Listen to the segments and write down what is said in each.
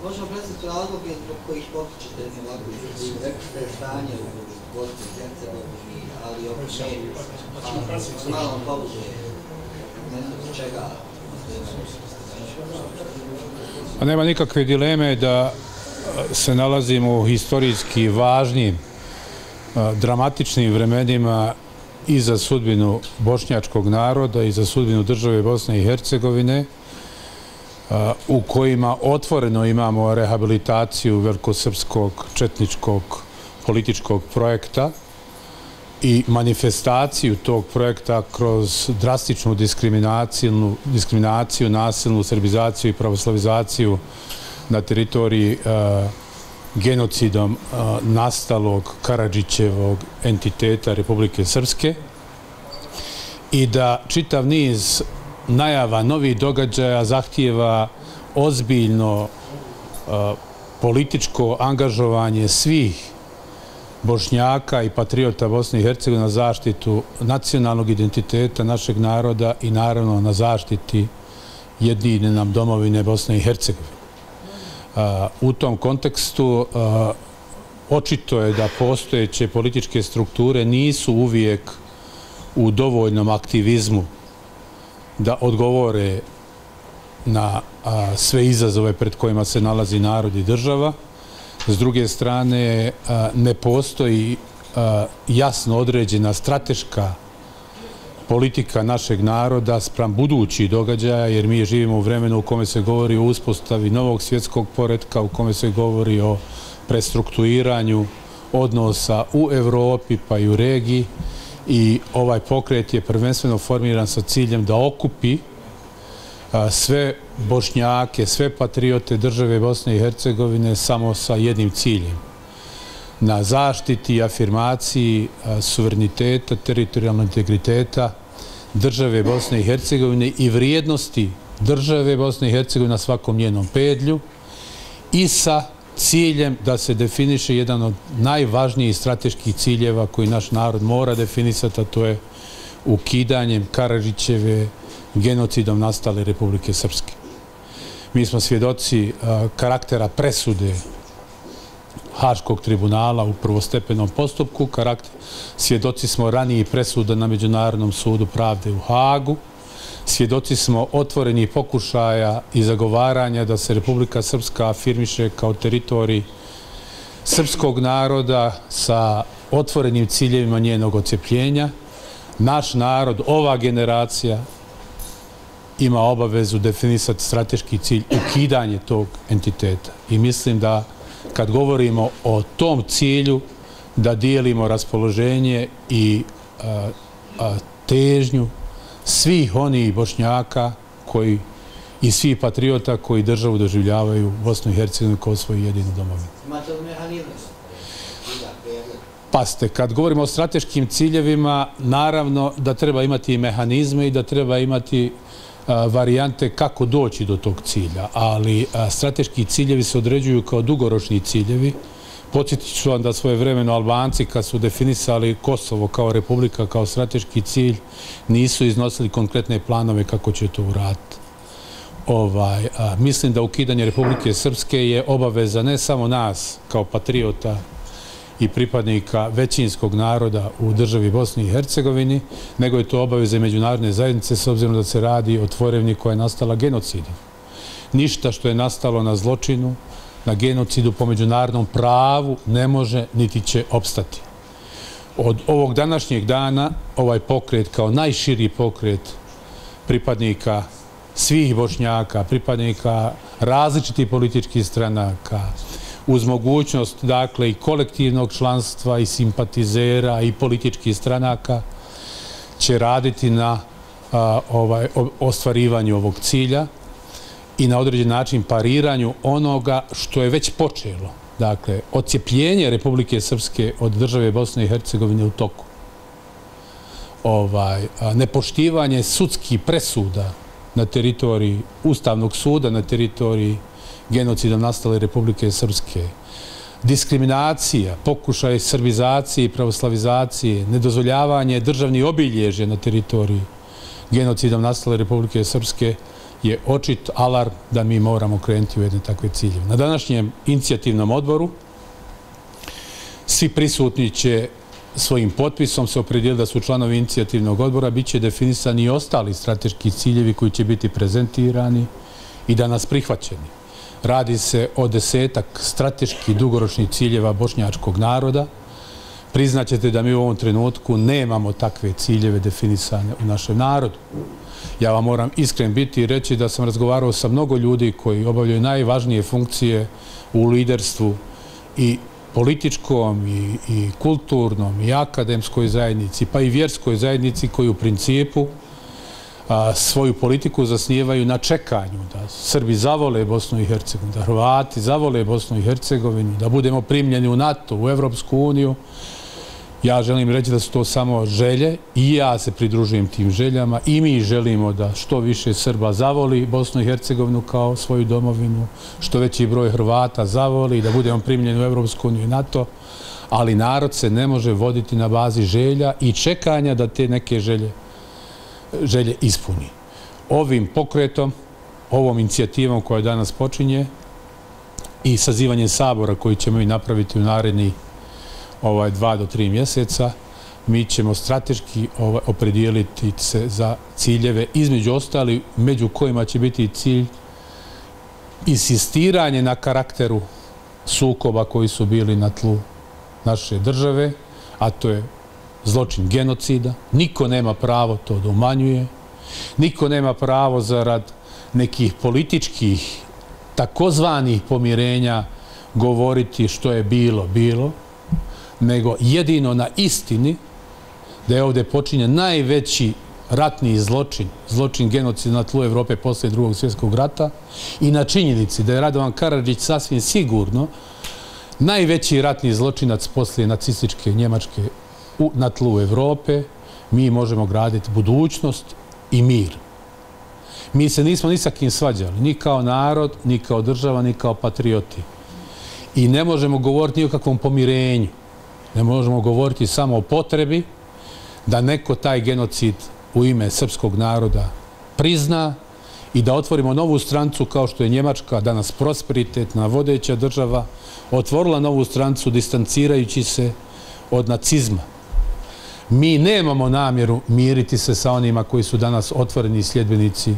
Možemo predstaviti razloge zbog kojih potičete ovakvu inicijativu. Rekli ste stanje u Bosni i Hercegovini, ali opet malo pobude. Ne znam zbog čega. Nema nikakve dileme da se nalazimo u historijski važnim, dramatičnim vremenima i za sudbinu bošnjačkog naroda i za sudbinu države Bosne i Hercegovine, u kojima otvoreno imamo rehabilitaciju velikosrpskog, četničkog, političkog projekta i manifestaciju tog projekta kroz drastičnu diskriminaciju, nasilnu srbizaciju i pravoslavizaciju na teritoriji genocidom nastalog Karadžićevog entiteta Republike Srpske i da čitav niz najava novih događaja zahtijeva ozbiljno političko angažovanje svih Bošnjaka i patriota Bosne i Hercegovine na zaštitu nacionalnog identiteta našeg naroda i naravno na zaštiti jedine nam domovine Bosne i Hercegovine. U tom kontekstu očito je da postojeće političke strukture nisu uvijek u dovoljnom aktivizmu da odgovore na sve izazove pred kojima se nalazi narod i država. S druge strane, ne postoji jasno određena strateška politika našeg naroda spram budućih događaja, jer mi živimo u vremenu u kome se govori o uspostavi novog svjetskog poretka, u kome se govori o prestrukturiranju odnosa u Evropi pa i u regiji i ovaj pokret je prvenstveno formiran sa ciljem da okupi sve Bošnjake, sve patriote države Bosne i Hercegovine samo sa jednim ciljem. Na zaštiti i afirmaciji suvereniteta, teritorijalnog integriteta države Bosne i Hercegovine i vrijednosti države Bosne i Hercegovine na svakom njenom pedlju i sa ciljem da se definiše jedan od najvažnijih strateških ciljeva koji naš narod mora definisati, a to je ukidanjem Karadžićeve genocidom nastale Republike Srpske. Mi smo svjedoci karaktera presude Haškog tribunala u prvostepenom postupku, svjedoci smo ranijih presuda na Međunarodnom sudu pravde u Hagu, svjedoci smo otvorenih pokušaja i zagovaranja da se Republika Srpska afirmiše kao teritorij srpskog naroda sa otvorenim ciljevima njenog odcepljenja. Naš narod, ova generacija, ima obavezu definisati strateški cilj ukidanje tog entiteta. I mislim da kad govorimo o tom cilju, da dijelimo raspoloženje i težnju svih onih Bošnjaka i svih patriota koji državu doživljavaju Bosnu i Hercegovinu kao svoju jedinu domovinu. Imate li mehanizme? Pazite, kad govorimo o strateškim ciljevima, naravno da treba imati mehanizme i da treba imati varijante kako doći do tog cilja, ali strateški ciljevi se određuju kao dugoročni ciljevi. Podsjetit ću vam da svojevremeno Albanci, kad su definisali Kosovo kao republika, kao strateški cilj, nisu iznosili konkretne planove kako će to uraditi. Mislim da ukidanje Republike Srpske je obaveza ne samo nas kao patriota i pripadnika većinskog naroda u državi Bosni i Hercegovini, nego je to obaveza međunarodne zajednice s obzirom da se radi o tvorevini koja je nastala genocidom. Ništa što je nastalo na zločinu, na genocidu po međunarodnom pravu ne može niti će opstati. Od ovog današnjeg dana ovaj pokret kao najširi pokret pripadnika svih Bošnjaka, pripadnika različitih političkih stranaka, uz mogućnost, dakle, i kolektivnog članstva i simpatizera i političkih stranaka, će raditi na ostvarivanju ovog cilja i na određen način pariranju onoga što je već počelo. Dakle, odcepljenje Republike Srpske od države Bosne i Hercegovine u toku. Nepoštivanje sudskih presuda na teritoriji Ustavnog suda, na teritoriji genocidom nastale Republike Srpske, diskriminacija, pokušaj srbizacije i pravoslavizacije, nedozvoljavanje državnih obilježja na teritoriji genocidom nastale Republike Srpske je očit alarm da mi moramo krenuti u jedne takve ciljeve. Na današnjem inicijativnom odboru svi prisutni će svojim potpisom se opredijeliti da su članovi inicijativnog odbora, bit će definisani i ostali strateški ciljevi koji će biti prezentirani i danas prihvaćeni. Radi se o 10-ak strateških dugoročnih ciljeva bošnjačkog naroda. Priznaćete da mi u ovom trenutku nemamo takve ciljeve definisane u našem narodu. Ja vam moram iskren biti i reći da sam razgovarao sa mnogo ljudi koji obavljaju najvažnije funkcije u liderstvu i političkom i kulturnom i akademskoj zajednici, pa i vjerskoj zajednici koji u principu svoju politiku zasnijevaju na čekanju da Srbi zavole Bosnu i Hercegovinu, da Hrvati zavole Bosnu i Hercegovinu, da budemo primljeni u NATO, u Evropsku uniju. Ja želim reći da su to samo želje i ja se pridružujem tim željama i mi želimo da što više Srba zavoli Bosnu i Hercegovinu kao svoju domovinu, što veći broj Hrvata zavoli, da budemo primljeni u Evropsku uniju i NATO, ali narod se ne može voditi na bazi želja i čekanja da te neke želje ispuni. Ovim pokretom, ovom inicijativom koja danas počinje i sazivanjem sabora koji ćemo i napraviti u naredni 2 do 3 mjeseca, mi ćemo strateški opredijeliti se za ciljeve, između ostali, među kojima će biti cilj insistiranje na karakteru sukoba koji su bili na tlu naše države, a to je zločin genocida. Niko nema pravo to da umanjuje. Niko nema pravo zarad nekih političkih takozvanih pomirenja govoriti što je bilo, nego jedino na istini da je ovdje počinjen najveći ratni zločin genocida na tlu Evrope posle Drugog svjetskog rata i na činjenici da je Radovan Karadžić sasvim sigurno najveći ratni zločinac poslije nacističke Njemačke na tlu Evrope. Mi možemo graditi budućnost i mir. Mi se nismo ni sa kim svađali, ni kao narod, ni kao država, ni kao patrioti. I ne možemo govoriti ni o kakvom pomirenju. Ne možemo govoriti samo o potrebi da neko taj genocid u ime srpskog naroda prizna i da otvorimo novu strancu kao što je Njemačka, danas prosperitetna, vodeća država, otvorila novu strancu distancirajući se od nacizma. Mi nemamo namjeru miriti se sa onima koji su danas otvoreni sljedbenici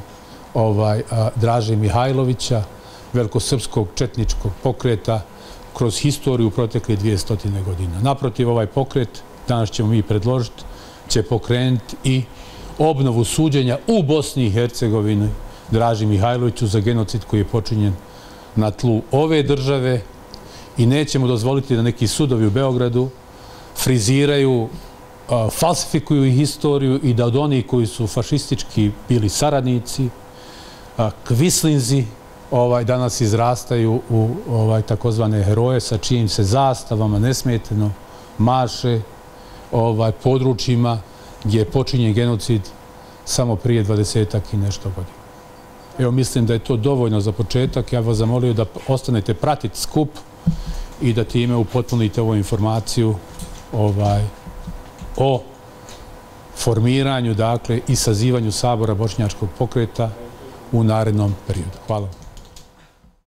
Draže Mihajlovića, velikosrpskog četničkog pokreta kroz historiju protekle 200 godina. Naprotiv, ovaj pokret, danas ćemo mi predložiti, će pokrenuti i obnovu suđenja u Bosni i Hercegovini Draži Mihajloviću za genocid koji je počinjen na tlu ove države i nećemo dozvoliti da neki sudovi u Beogradu friziraju, falsifikuju historiju i da od onih koji su fašistički bili saradnici, kvislinzi, danas izrastaju u takozvane heroje sa čijim se zastavama nesmetano maše područjima gdje je počinjen genocid samo prije 20-ak i nešto godina. Evo, mislim da je to dovoljno za početak. Ja vas zamolio da ostanete pratiti skup i da time upotpunite ovu informaciju o formiranju, dakle, i sazivanju sabora bošnjačkog pokreta u narednom periodu. Hvala.